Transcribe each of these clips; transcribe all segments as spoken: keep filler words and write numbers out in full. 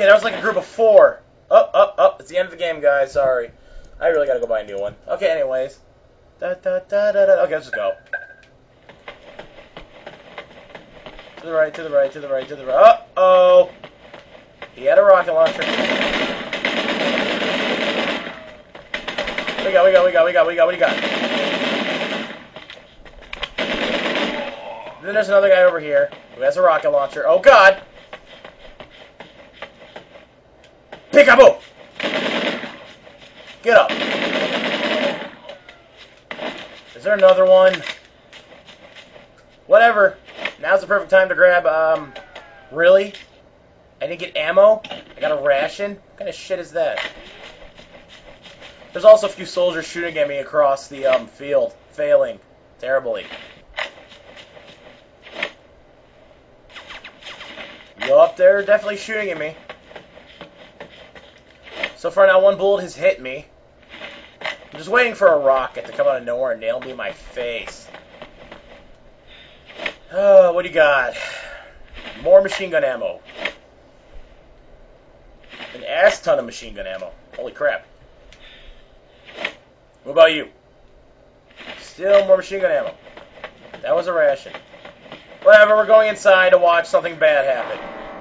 Okay, that was like a group of four. Up, up, up. It's the end of the game, guys. Sorry. I really gotta go buy a new one. Okay, anyways. Da, da, da, da, da. Okay, let's just go. To the right, to the right, to the right, to the right. Uh-oh! He had a rocket launcher. We got, we got, we got, we got, we got, what do you got? Then there's another guy over here who has a rocket launcher. Oh, God! Peekaboo! Get up. Is there another one? Whatever. Now's the perfect time to grab, um... Really? I didn't get ammo? I got a ration? What kind of shit is that? There's also a few soldiers shooting at me across the, um, field. Failing. Terribly. Yup, they're definitely shooting at me. So far, not one bullet has hit me. I'm just waiting for a rocket to come out of nowhere and nail me in my face. Oh, what do you got? More machine gun ammo. An ass ton of machine gun ammo. Holy crap. What about you? Still more machine gun ammo. That was a ration. Whatever, we're going inside to watch something bad happen.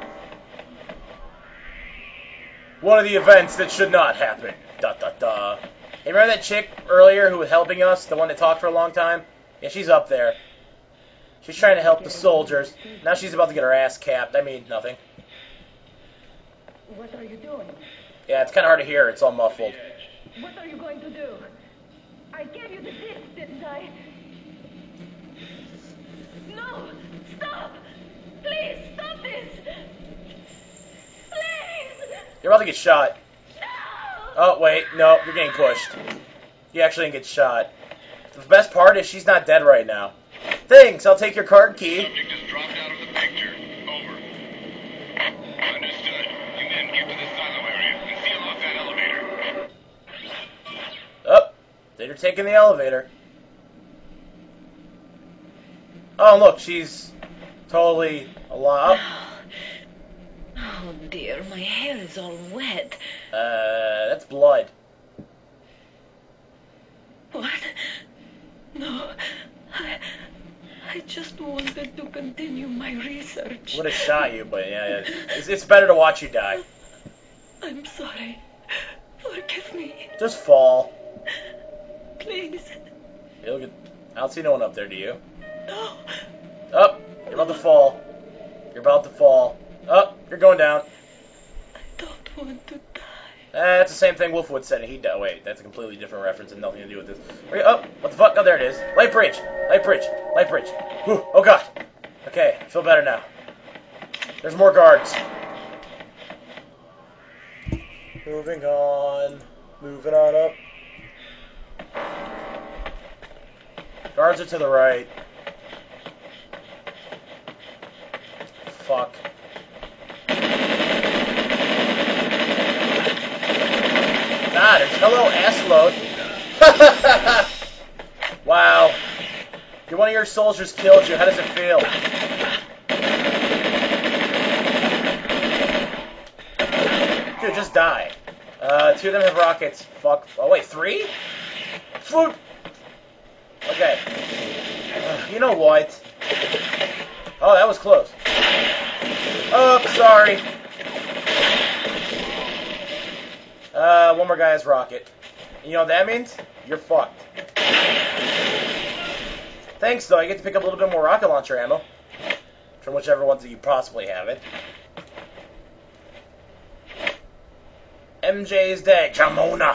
One of the events that should not happen. Da da da. Hey, remember that chick earlier who was helping us? The one that talked for a long time? Yeah, she's up there. She's trying to help the soldiers. Now she's about to get her ass capped. I mean, nothing. What are you doing? Yeah, it's kind of hard to hear. It's all muffled. What are you going to do? I gave you the disc, didn't I? No! Stop! Please, stop this! Please! You're about to get shot. No! Oh, wait. No, you're getting pushed. You actually didn't get shot. The best part is she's not dead right now. Thanks, I'll take your card key. Subject has dropped out of the picture. Over. Understood. You men get to the silo area and seal off that elevator. Oh, they're taking the elevator. Oh, look, she's totally alive. Oh dear, my hair is all wet. Uh, that's blood. What? No, I, I just wanted to continue my research. Would have shot you, but yeah, it's, it's better to watch you die. I'm sorry. Forgive me. Just fall. Please. Hey, look at, I don't see no one up there, do you? No. Oh, you're about to fall. You're about to fall. Oh, you're going down. I don't want to die. Eh, that's the same thing Wolfwood said, and he died. Wait, that's a completely different reference and nothing to do with this. Wait, oh, what the fuck? Oh, there it is. Light bridge. Light bridge. Light bridge. Whew, oh, God. Okay, I feel better now. There's more guards. Moving on. Moving on up. Guards are to the right. Fuck. God, it's hello ass load. Wow. If one of your soldiers killed you, how does it feel? Dude, just die. Uh, two of them have rockets. Fuck. Oh, wait, three? Floop. Okay. Uh, you know what? Oh, that was close. Oh, sorry. Uh, one more guy has rocket. You know what that means? You're fucked. Thanks, though. You get to pick up a little bit more rocket launcher ammo. From whichever ones that you possibly have it. M J's dead. Jamona.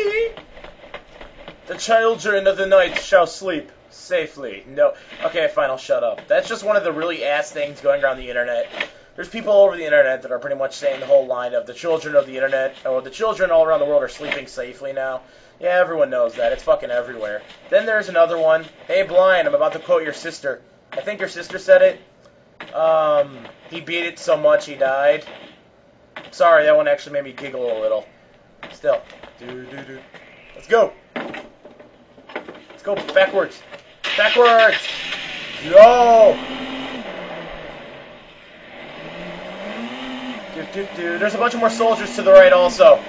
The children of the night shall sleep safely. No. Okay, fine. I'll shut up. That's just one of the really ass things going around the internet. There's people all over the internet that are pretty much saying the whole line of the children of the internet, or the children all around the world are sleeping safely now. Yeah, everyone knows that. It's fucking everywhere. Then there's another one. Hey, Blind, I'm about to quote your sister. I think your sister said it. Um, he beat it so much he died. Sorry, that one actually made me giggle a little. Still. Do, do, do. Let's go. Let's go backwards. Backwards! Yo! Do, do, do. There's a bunch of more soldiers to the right also.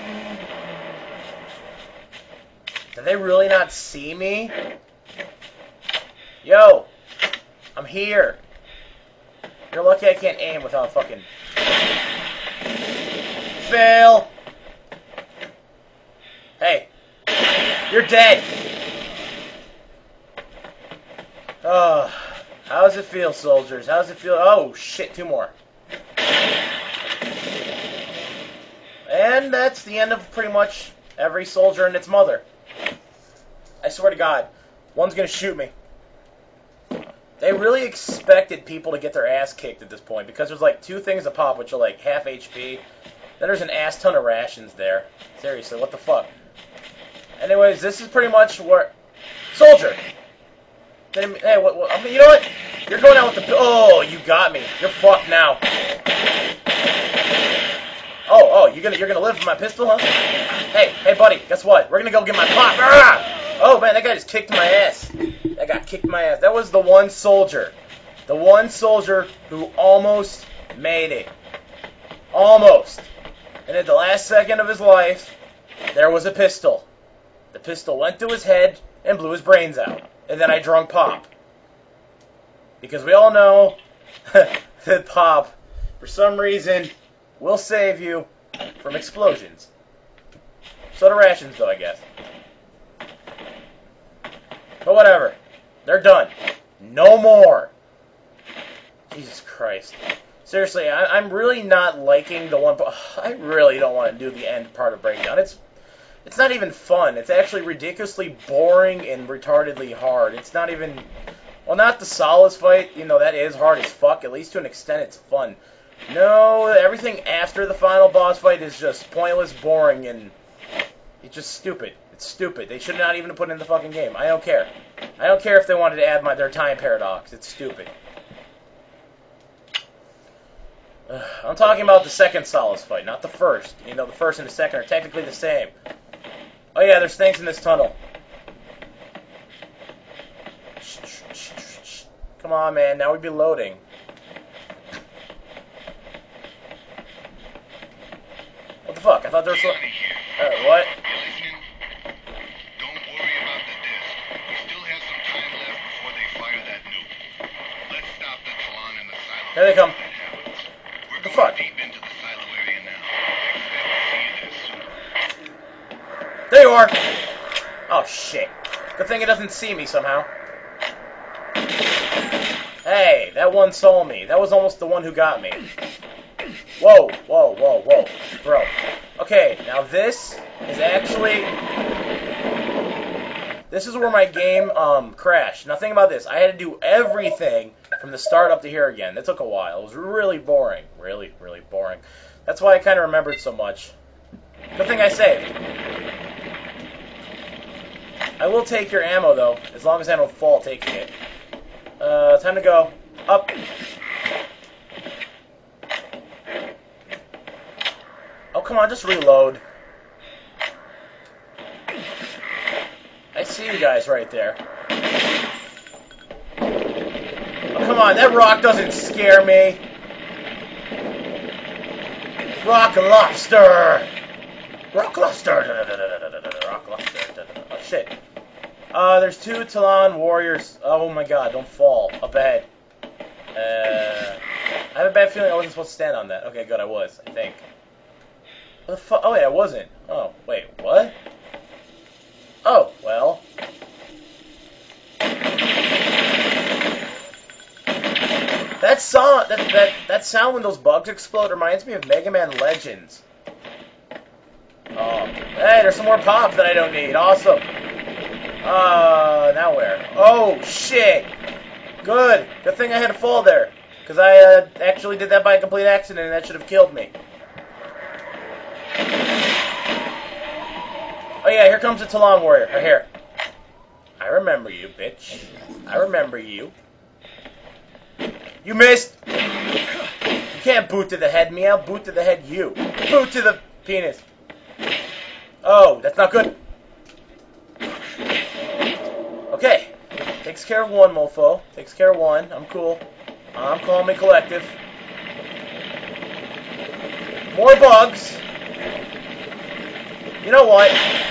Did they really not see me? Yo! I'm here. You're lucky I can't aim without fucking... Fail! Hey. You're dead! Oh, how does it feel, soldiers? How does it feel? Oh, shit, two more. And that's the end of pretty much every soldier and its mother. I swear to God, one's gonna shoot me. They really expected people to get their ass kicked at this point, because there's like two things a pop, which are like half H P. Then there's an ass ton of rations there. Seriously, what the fuck? Anyways, this is pretty much where... Soldier! Hey, what, what, I mean, you know what? You're going out with the... Oh, you got me. You're fucked now. Oh, oh, you're gonna, you're gonna live with my pistol, huh? Hey, hey, buddy, guess what? We're gonna go get my pop. Ah! Oh, man, that guy just kicked my ass. That guy kicked my ass. That was the one soldier. The one soldier who almost made it. Almost. And at the last second of his life, there was a pistol. The pistol went to his head and blew his brains out. And then I drunk pop. Because we all know that pop, for some reason, will save you from explosions. So do rations, though, I guess. But whatever. They're done. No more. Jesus Christ. Seriously, I, I'm really not liking the one... I really don't want to do the end part of Breakdown. It's it's not even fun. It's actually ridiculously boring and retardedly hard. It's not even... Well, not the Solace fight. You know, that is hard as fuck. At least to an extent, it's fun. No, everything after the final boss fight is just pointless, boring, and... It's just stupid. It's stupid. They should not even put it in the fucking game. I don't care. I don't care if they wanted to add my, their time paradox. It's stupid. Ugh, I'm talking about the second Solace fight, not the first. You know, the first and the second are technically the same. Oh yeah, there's things in this tunnel. Come on, man. Now we'd be loading. What the fuck? I thought there was... Uh, what? Don't worry about the disc. We still have some time left before they fire that nuke. Let's stop the Talon in the silo. Here they come. We're What the going fuck? deep into the silo area now. Expect to see this. There you are! Oh, shit. Good thing it doesn't see me somehow. Hey, that one saw me. That was almost the one who got me. Whoa, whoa, whoa, whoa. Bro. Okay, now this is actually... This is where my game um, crashed. Now think about this. I had to do everything from the start up to here again. It took a while. It was really boring. Really, really boring. That's why I kind of remembered so much. Good thing I saved. I will take your ammo, though, as long as I don't fall taking it. Uh, time to go. Up. Oh, come on, just reload. I see you guys right there. Oh, come on, that rock doesn't scare me. Rock lobster. Rock lobster. Rock lobster. Oh, shit. Uh, there's two Talon warriors. Oh my god, don't fall. Up ahead. Uh, I have a bad feeling I wasn't supposed to stand on that. Okay, good, I was, I think. What the fuck? Oh, wait, I wasn't. Oh, wait, what? Oh, well. That sound, that, that, that sound when those bugs explode reminds me of Mega Man Legends. Oh, hey, there's some more pops that I don't need. Awesome. Uh, now where? Oh, shit. Good. Good thing I had to fall there. Because I uh, actually did that by a complete accident and that should have killed me. Oh yeah, here comes the Talon warrior. Right here. I remember you, bitch. I remember you. You missed! You can't boot to the head me, I'll boot to the head you. Boot to the penis. Oh, that's not good. Okay. Takes care of one, mofo. Takes care of one. I'm cool. I'm calm and collective. More bugs. You know what?